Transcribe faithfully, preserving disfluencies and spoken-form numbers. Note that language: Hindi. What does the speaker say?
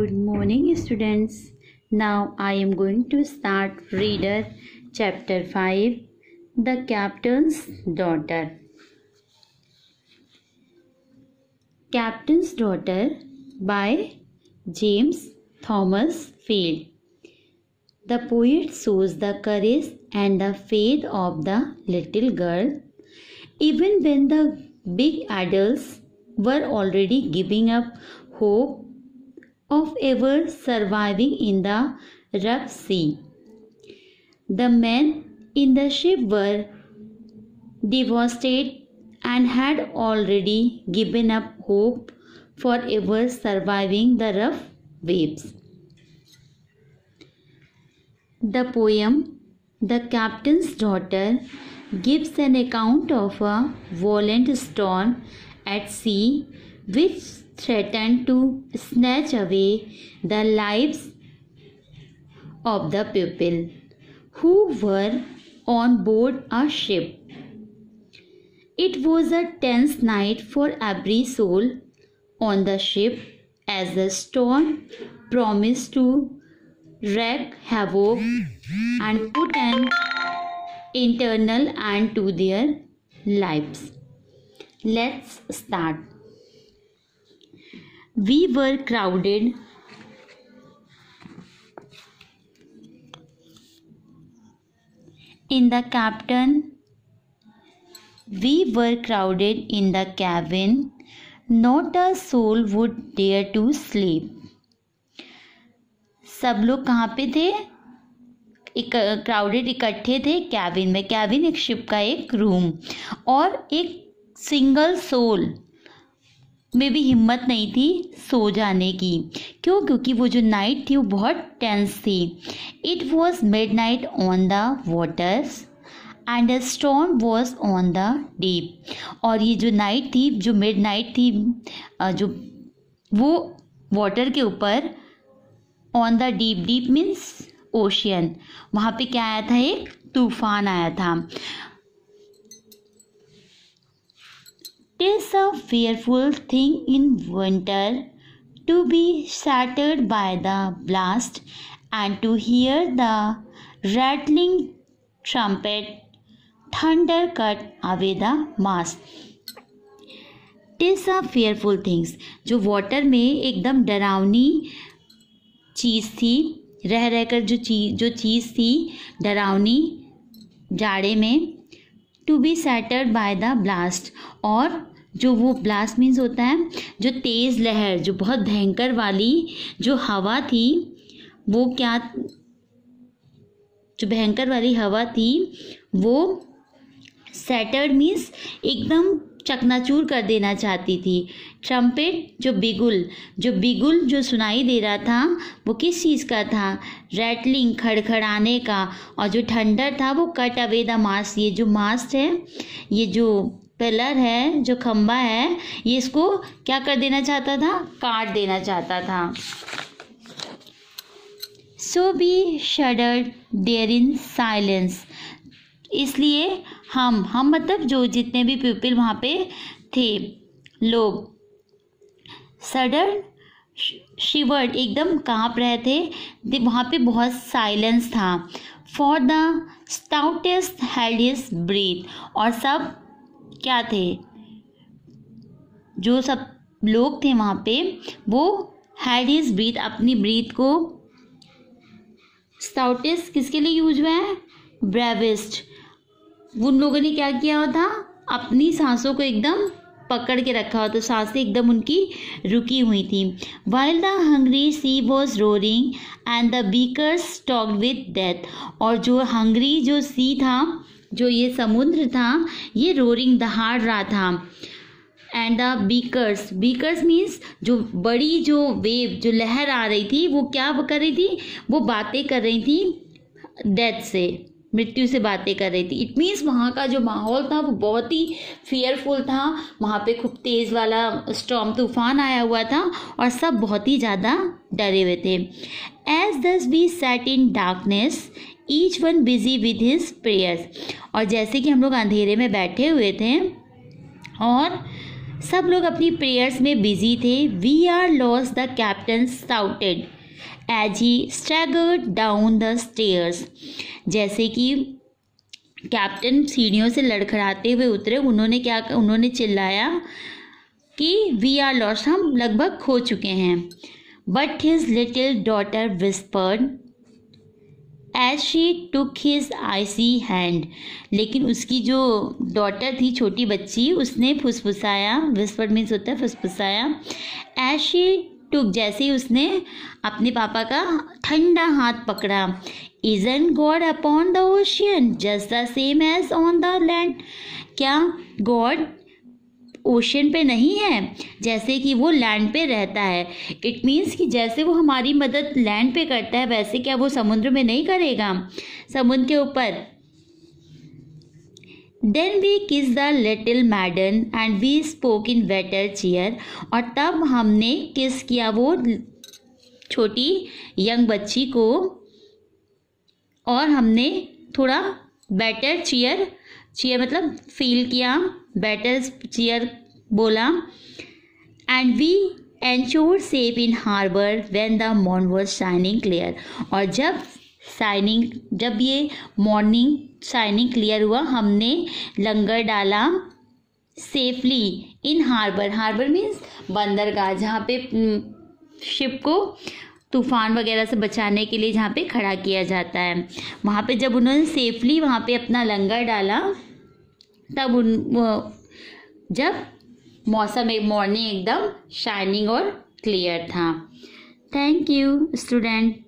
Good morning, students. Now I am going to start Reader Chapter five, The Captain's Daughter. Captain's Daughter by James Thomas Field. The poet shows the courage and the faith of the little girl, even when the big adults were already giving up hope of ever surviving in the rough sea. The men in the ship were devastated and had already given up hope for ever surviving the rough waves. The poem The Captain's Daughter gives an account of a violent storm at sea which threatened to snatch away the lives of the people who were on board a ship. It was a tense night for every soul on the ship as the storm promised to wreak havoc and put an eternal end to their lives. Let's start. We were crowded in the captain. We were crowded in the cabin. Not a soul would dare to sleep. सब लोग कहाँ पे थे? एक क्राउडेड इकट्ठे थे कैबिन में. कैबिन एक शिप का एक रूम, और एक सिंगल सोल में भी हिम्मत नहीं थी सो जाने की. क्यों? क्योंकि वो जो नाइट थी वो बहुत टेंस थी. It was midnight on the waters and a storm was on the deep. और ये जो नाइट थी, जो मिड नाइट थी, जो वो वाटर के ऊपर, on the deep. Deep means ocean. वहाँ पे क्या आया था? एक तूफान आया था. Tis a fearful thing in winter to be shattered by the blast and to hear the rattling trumpet thunder cut away the mast. Tis a fearful things, जो वाटर में एकदम डरावनी चीज़ थी, रह रहकर जो चीज़ जो चीज़ थी डरावनी जाड़े में. To be shattered by the blast, और जो वो ब्लास्ट मीन्स होता है जो तेज़ लहर, जो बहुत भयंकर वाली जो हवा थी, वो क्या, जो भयंकर वाली हवा थी वो सैटर्ड मीन्स एकदम चकनाचूर कर देना चाहती थी. ट्रम्पेट, जो बिगुल, जो बिगुल जो सुनाई दे रहा था वो किस चीज़ का था? रैटलिंग, खड़खड़ाने का. और जो थंडर था वो कट अवे द मास्ट. ये जो मास्ट है, ये जो पिलर है, जो खंबा है, ये इसको क्या कर देना चाहता था? काट देना चाहता था. So we shuddered there in silence. इसलिए हम हम मतलब जो जितने भी पीपल वहाँ पे थे लोग, सडन शिवर्ड, एकदम काँप रहे थे. वहाँ पे बहुत साइलेंस था. For the stoutest held his breath. और सब क्या थे? जो सब लोग थे वहाँ पे, वो हेल्ड हिज ब्रीथ, अपनी ब्रीथ को. स्टाउटेस्ट किसके लिए यूज हुआ है? ब्रेवेस्ट. उन लोगों ने क्या किया हुआ था? अपनी सांसों को एकदम पकड़ के रखा हुआ, तो सांसें एकदम उनकी रुकी हुई थी. While the hungry sea was roaring and the breakers talked with death. और जो हंग्री जो सी था, जो ये समुद्र था, ये रोरिंग दहाड़ रहा था. And the breakers, breakers means जो बड़ी जो वेव, जो लहर आ रही थी, वो क्या कर रही थी? वो बातें कर रही थी डेथ से, मृत्यु से बातें कर रही थी. इट मीन्स वहाँ का जो माहौल था वो बहुत ही फियरफुल था. वहाँ पे खूब तेज़ वाला स्टॉर्म, तूफान आया हुआ था, और सब बहुत ही ज़्यादा डरे हुए थे. As thus we sat in darkness each one busy with his prayers. और जैसे कि हम लोग अंधेरे में बैठे हुए थे और सब लोग अपनी प्रेयर्स में बिजी थे। We are lost, the captain shouted as he staggered down the stairs. जैसे कि कैप्टन सीढ़ियों से लड़खड़ाते हुए उतरे, उन्होंने क्या उन्होंने चिल्लाया कि वी आर लॉस्ट, हम लगभग खो चुके हैं। But his little daughter whispered as she took his icy hand. लेकिन उसकी जो डॉटर थी, छोटी बच्ची, उसने फुसफुसाया, विस्पर्ड मीन्स होता है फुसफुसाया, एज शी टुक, जैसे ही उसने अपने पापा का ठंडा हाथ पकड़ा, isn't God upon the ocean just the same as on the land. क्या गॉड ओशन पे नहीं है जैसे कि वो लैंड पे रहता है? इट मीन्स कि जैसे वो हमारी मदद लैंड पे करता है, वैसे क्या वो समुद्र में नहीं करेगा, समुद्र के ऊपर। Then we kiss the little maiden and we spoke in better cheer. और तब हमने किस किया वो छोटी यंग बच्ची को, और हमने थोड़ा बेटर चीयर, चीयर मतलब फील किया, बेटर चीयर बोला। And we anchored safe in harbour when the moon was shining clear. और जब शाइनिंग जब ये मॉर्निंग शाइनिंग क्लियर हुआ, हमने लंगर डाला safely in harbour. Harbour means बंदरगाह, जहाँ पे शिप को तूफान वगैरह से बचाने के लिए जहाँ पे खड़ा किया जाता है, वहाँ पे जब उन्होंने सेफली वहाँ पे अपना लंगर डाला, तब उन जब मौसम एक मॉर्निंग एकदम शाइनिंग और क्लियर था। Thank you student.